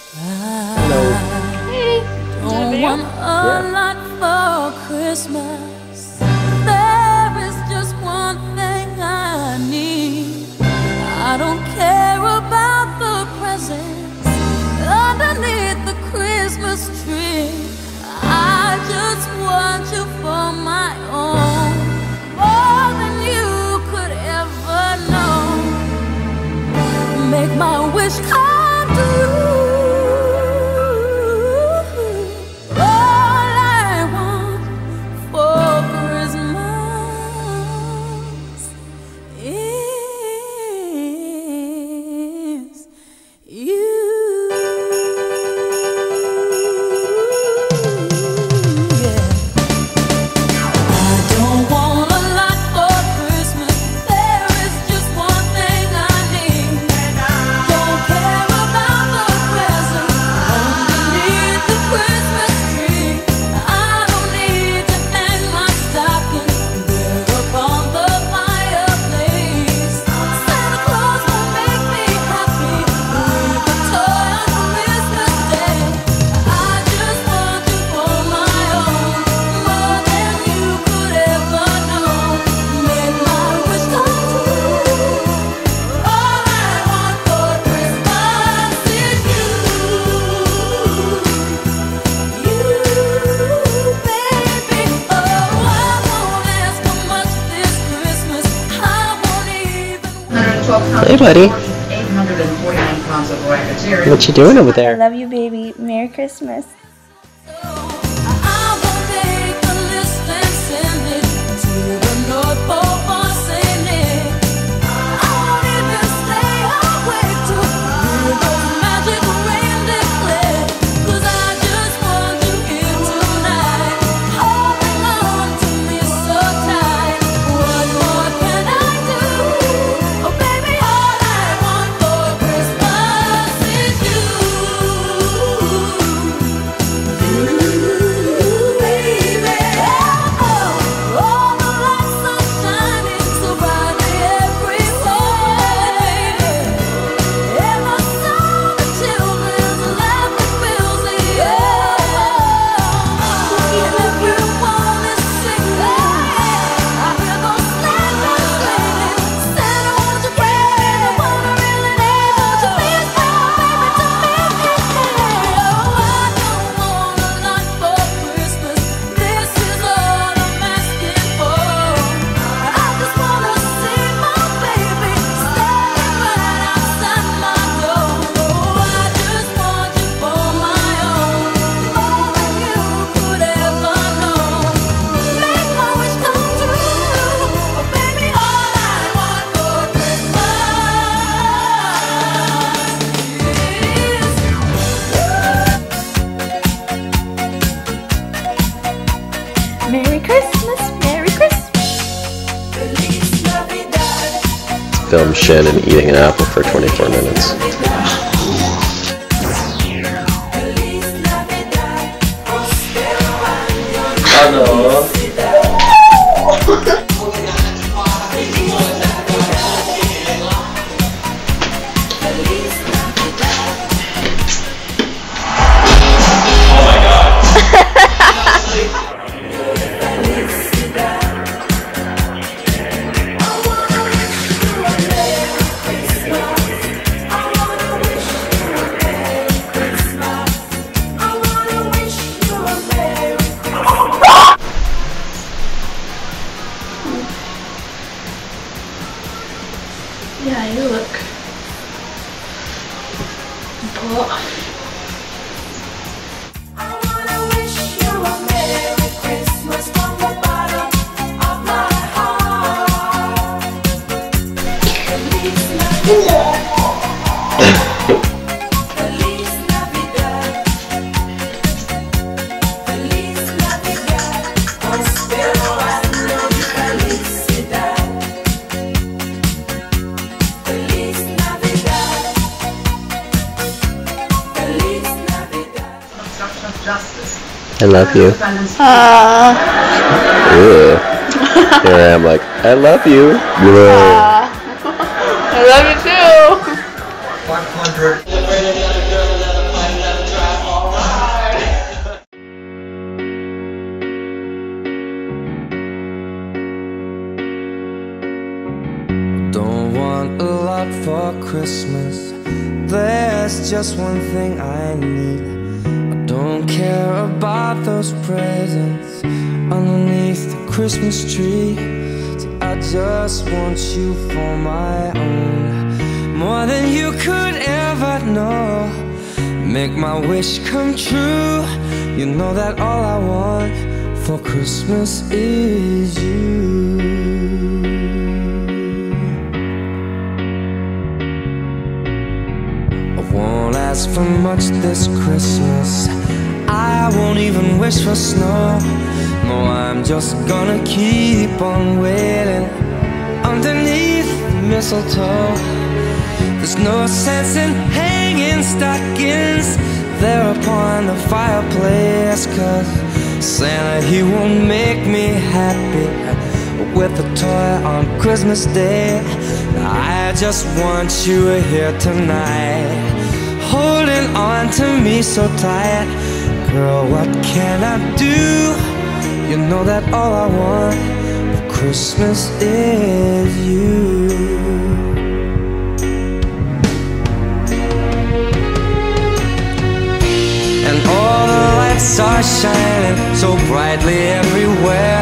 Hello. Hey. Don't want a lot for Christmas. There is just one thing I need. I don't care about the presents underneath the Christmas tree. I just want you for my own, more than you could ever know. Make my wish come true. Hey, buddy. 849 pounds of racketeering. What you doing over I there? love you, baby. Merry Christmas. Merry Christmas, Merry Christmas. Film Shin and eating an apple for 24 minutes. Hello. Yeah, you look poor. I love you. Ew. Here I am like, I love you. I love you too. 500. want a lot for Christmas. There's just one thing I need. I don't care about those presents underneath the Christmas tree. So I just want you for my own, more than you could ever know. Make my wish come true. You know that all I want for Christmas is you. I won't ask for much this Christmas. I won't even wish for snow. No, I'm just gonna keep on waiting underneath the mistletoe. There's no sense in hanging stockings there upon the fireplace, 'cause Santa, he won't make me happy with a toy on Christmas Day. I just want you here tonight, holding on to me so tight. Girl, what can I do? You know that all I want for Christmas is you. And all the lights are shining so brightly everywhere,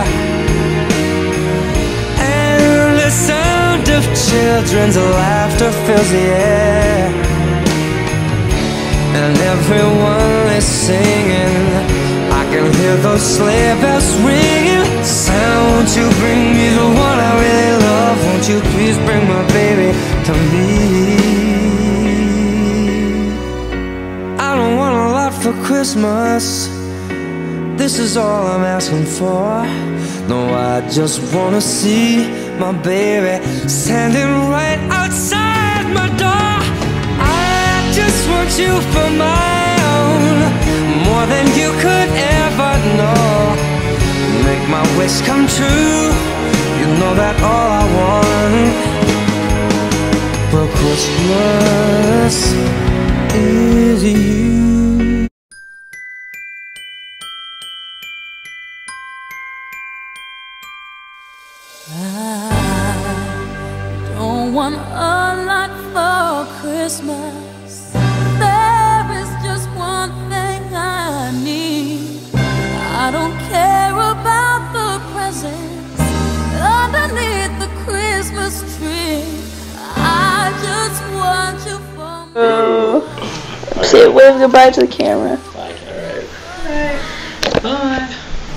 and the sound of children's laughter fills the air, and everyone is singing. I can hear those sleigh bells ringing. Santa, won't you bring me the one I really love? Won't you please bring my baby to me? I don't want a lot for Christmas. This is all I'm asking for. No, I just wanna see my baby standing right outside my door. I just want you for my own, more than you could ever know. Make my wish come true. You know that all I want for Christmas is you. I don't want a lot for Christmas. There is just one thing I need. I don't care about the presents underneath the Christmas tree. I just want you for me. Oh. Say wave goodbye to the camera. Like, alright. Bye.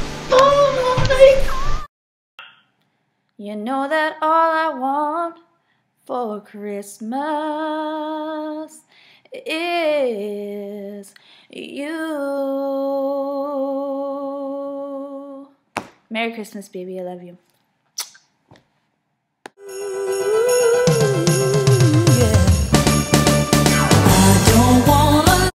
You know that all I want for Christmas is you. Merry Christmas, baby. I love you.